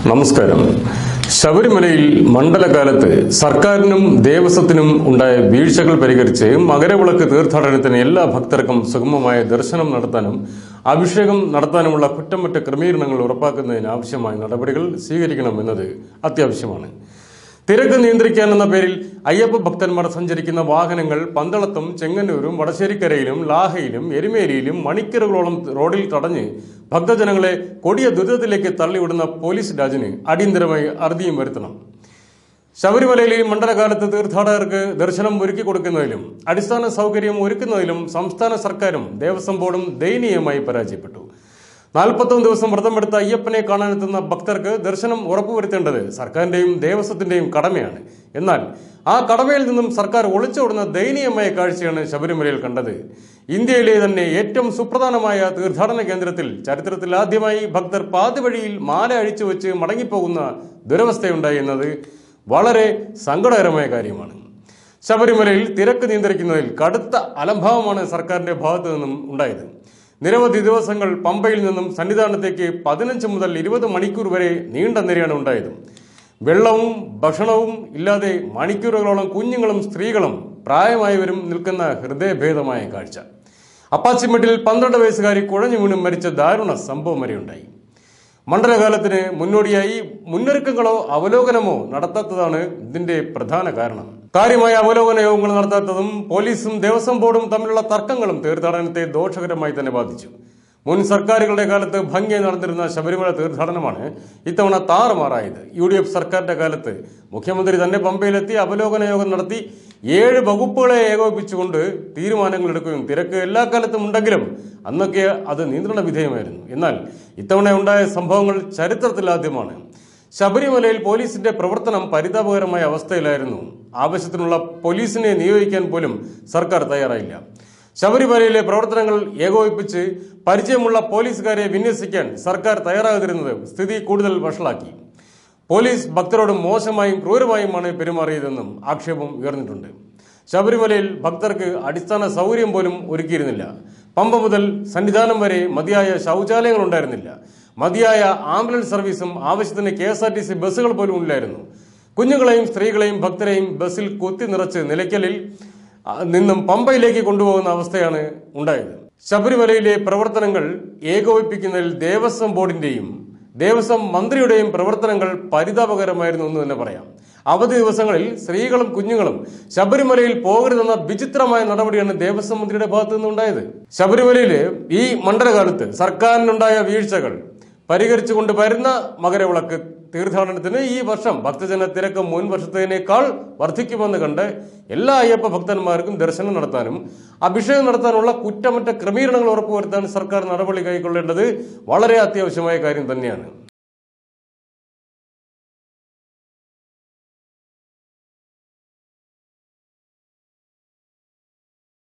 നമസ്കാരം. ശബരിമലയിൽ മണ്ഡലകാലത്ത് സർക്കാരിനും ദേവസ്വത്തിനും ഉണ്ടായ വീഴ്ചകൾ പരിഹരിച്ച് മകരവിളക്ക് തീർത്ഥാടനത്തിന് എല്ലാ ഭക്തർക്കും സുഗമമായ ദർശനം നടത്താനും അഭിഷേകം നടത്താനുമുള്ള കുറ്റമറ്റ ക്രമീകരണങ്ങൾ ഉറപ്പാക്കുന്നതിന് ആവശ്യമായ നടപടികൾ സ്വീകരിക്കണമെന്നത് അത്യാവശ്യമാണ്. തിരക്ക് നിയന്ത്രിക്കാനെന്ന പേരിൽ അയ്യപ്പ ഭക്തന്മാർ സഞ്ചരിക്കുന്ന വാഹനങ്ങൾ പന്തളത്തും ചെങ്ങന്നൂരും വടശ്ശേരിക്കരയിലും ലാഹയിലും എരുമേലിയിലും മണിക്കൂറുകളോളം റോഡിൽ തടഞ്ഞ് ഭക്തജനങ്ങളെ കൊടിയ ദുരിതത്തിലേക്ക് തള്ളിവിടുന്ന പോലീസ് രാജിന് അടിയന്തരമായി അറുതിയും വരുത്തണം. ശബരിമലയിലെ മണ്ഡലകാലത്ത് തീർത്ഥാടകർക്ക് ദർശനം ഒരുക്കി കൊടുക്കുന്നതിലും അടിസ്ഥാന സൗകര്യം ഒരുക്കുന്നതിലും സംസ്ഥാന സർക്കാരും ദേവസ്വം ബോർഡും ദയനീയമായി പരാജയപ്പെട്ടു. 41 ദിവസം വ്രതമെടുത്ത അയ്യപ്പനെ കാണാനെത്തുന്ന ഭക്തർക്ക് ദർശനം ഉറപ്പുവരുത്തേണ്ടത് സർക്കാരിന്റെയും ദേവസ്വത്തിന്റെയും കടമയാണ്. എന്നാൽ ആ കടമയിൽ നിന്നും സർക്കാർ ഒളിച്ചോടുന്ന ദയനീയമായ കാഴ്ചയാണ് ശബരിമലയിൽ കണ്ടത്. ഇന്ത്യയിലെ തന്നെ ഏറ്റവും സുപ്രധാനമായ തീർത്ഥാടന കേന്ദ്രത്തിൽ ചരിത്രത്തിൽ ആദ്യമായി ഭക്തർ പാതിവഴിയിൽ മാല അഴിച്ചു വെച്ച് മടങ്ങിപ്പോകുന്ന ദുരവസ്ഥയുണ്ടായി എന്നത് വളരെ സങ്കടകരമായ കാര്യമാണ്. ശബരിമലയിൽ തിരക്ക് നിയന്ത്രിക്കുന്നതിൽ കടുത്ത അലംഭാവമാണ് സർക്കാരിന്റെ ഭാഗത്തു നിന്നും ഉണ്ടായത്. നിരവധി ദിവസങ്ങൾ പമ്പയിൽ നിന്നും സന്നിധാനത്തേക്ക് 15 മുതൽ 20 മണിക്കൂർ വരെ നീണ്ട നിരയാണ് ഉണ്ടായത്. വെള്ളവും ഭക്ഷണവും ഇല്ലാതെ മണിക്കൂറുകളോളം കുഞ്ഞുങ്ങളും സ്ത്രീകളും പ്രായമായവരും നിൽക്കുന്ന ഹൃദയഭേദമായ കാഴ്ച. അപ്പാച്ചിമെട്ടിൽ 12 വയസ്സുകാരി കുഴഞ്ഞു വീണും മരിച്ച ദാരുണ സംഭവം വരെയുണ്ടായി. മണ്ഡലകാലത്തിന് മുന്നോടിയായി മുന്നൊരുക്കങ്ങളോ അവലോകനമോ നടത്താത്തതാണ് ഇതിന്റെ പ്രധാന കാരണം. കാര്യമായ അവലോകന യോഗങ്ങൾ നടത്താത്തതും പോലീസും ദേവസ്വം ബോർഡും തമ്മിലുള്ള തർക്കങ്ങളും തീർത്ഥാടനത്തെ ദോഷകരമായി തന്നെ ബാധിച്ചു. മുൻ സർക്കാരുകളുടെ കാലത്ത് ഭംഗിയായി നടന്നിരുന്ന ശബരിമല തീർത്ഥാടനമാണ് ഇത്തവണ താറുമാറായത്. UDF സർക്കാരിന്റെ കാലത്ത് മുഖ്യമന്ത്രി തന്നെ പമ്പയിലെത്തി അവലോകന യോഗം നടത്തി 7 വകുപ്പുകളെ ഏകോപിപ്പിച്ചുകൊണ്ട് തീരുമാനങ്ങൾ എടുക്കുകയും തിരക്ക് എല്ലാ കാലത്തും ഉണ്ടെങ്കിലും അന്നൊക്കെ അത് നിയന്ത്രണ വിധേയമായിരുന്നു. എന്നാൽ ഇത്തവണ ഉണ്ടായ സംഭവങ്ങൾ ചരിത്രത്തിലാദ്യമാണ്. ശബരിമലയിൽ പോലീസിന്റെ പ്രവർത്തനം പരിതാപകരമായ അവസ്ഥയിലായിരുന്നു. ആവശ്യത്തിനുള്ള പോലീസിനെ നിയോഗിക്കാൻ പോലും സർക്കാർ തയ്യാറായില്ല. ശബരിമലയിലെ പ്രവർത്തനങ്ങൾ ഏകോപിപ്പിച്ച് പരിചയമുള്ള പോലീസുകാരെ വിന്യസിക്കാൻ സർക്കാർ തയ്യാറാകാതിരുന്നത് സ്ഥിതി കൂടുതൽ വഷളാക്കി. പോലീസ് ഭക്തരോട് മോശമായും ക്രൂരമായുമാണ് പെരുമാറിയതെന്നും ആക്ഷേപം ഉയർന്നിട്ടുണ്ട്. ശബരിമലയിൽ ഭക്തർക്ക് അടിസ്ഥാന സൗകര്യം പോലും ഒരുക്കിയിരുന്നില്ല. പമ്പ മുതൽ സന്നിധാനം വരെ മതിയായ ശൗചാലയങ്ങൾ ഉണ്ടായിരുന്നില്ല. മതിയായ ആംബുലൻസ് സർവീസും ആവശ്യത്തിന് KSRTC ബസ്സുകൾ പോലും ഇല്ലായിരുന്നു. കുഞ്ഞുങ്ങളെയും സ്ത്രീകളെയും ഭക്തരെയും ബസ്സിൽ കുത്തി നിറച്ച് നിലയ്ക്കലിൽ നിന്നും പമ്പയിലേക്ക് കൊണ്ടുപോകുന്ന അവസ്ഥയാണ് ഉണ്ടായത്. ശബരിമലയിലെ പ്രവർത്തനങ്ങൾ ഏകോപിപ്പിക്കുന്നതിൽ ദേവസ്വം ബോർഡിന്റെയും ദേവസ്വം മന്ത്രിയുടെയും പ്രവർത്തനങ്ങൾ പരിതാപകരമായിരുന്നു എന്ന് തന്നെ പറയാം. അവധി ദിവസങ്ങളിൽ സ്ത്രീകളും കുഞ്ഞുങ്ങളും ശബരിമലയിൽ പോകരുതെന്ന വിചിത്രമായ നടപടിയാണ് ദേവസ്വം മന്ത്രിയുടെ ഭാഗത്തു നിന്നുണ്ടായത്. ശബരിമലയിലെ ഈ മണ്ഡലകാലത്ത് സർക്കാരിനുണ്ടായ വീഴ്ചകൾ പരിഹരിച്ചുകൊണ്ട് വരുന്ന മകരവിളക്ക് തീർത്ഥാടനത്തിന് ഈ വർഷം ഭക്തജന തിരക്ക് മുൻ വർഷത്തേനേക്കാൾ വർദ്ധിക്കുമെന്ന് കണ്ട് എല്ലാ അയ്യപ്പ ഭക്തന്മാർക്കും ദർശനം നടത്താനും അഭിഷേകം നടത്താനുള്ള കുറ്റമറ്റ ക്രമീകരണങ്ങൾ ഉറപ്പുവരുത്താൻ സർക്കാർ നടപടി കൈക്കൊള്ളേണ്ടത് വളരെ അത്യാവശ്യമായ കാര്യം തന്നെയാണ്.